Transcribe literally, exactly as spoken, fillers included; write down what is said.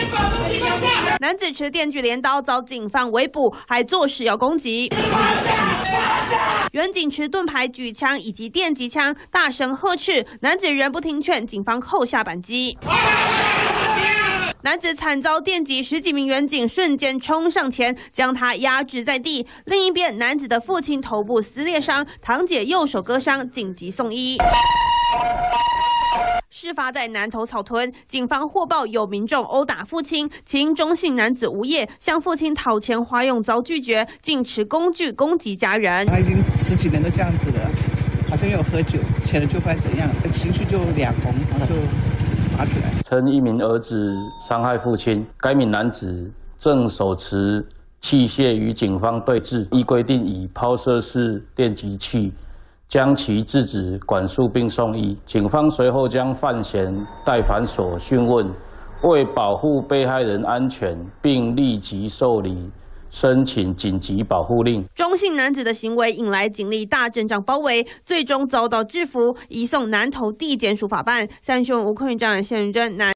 男子持电锯镰刀遭警方围捕，还作势要攻击。远警持盾牌、举枪以及电击枪，大声呵斥，男子仍不听劝，警方扣下扳机。男子惨遭电击，十几名远警瞬间冲上前，将他压制在地。另一边，男子的父亲头部撕裂伤，堂姐右手割伤，紧急送医。事发在南投草屯，警方获报有民众殴打父亲，其因中姓男子无业，向父亲讨钱花用遭拒绝，竟持工具攻击家人。 他已经十几年都这样子了，好像有喝酒，前了就该怎样，情绪就两红就打起来。 称一名儿子伤害父亲，该名男子正手持器械与警方对峙，依规定以抛射式电击器将其制止、管束并送医。警方随后将犯嫌带反所讯问，为保护被害人安全，并立即受理申请紧急保护令。 中姓男子的行为引来警力大阵仗包围，最终遭到制服，移送南投地检署法办。三讯吴坤宇、张远、谢元珍南。